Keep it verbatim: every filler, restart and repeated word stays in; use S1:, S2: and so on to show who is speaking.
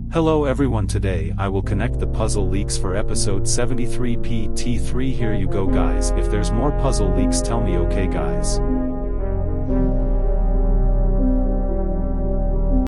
S1: Hello everyone, today I will connect the puzzle leaks for episode seventy-three P T three. Here you go guys, if there's more puzzle leaks tell me, okay guys.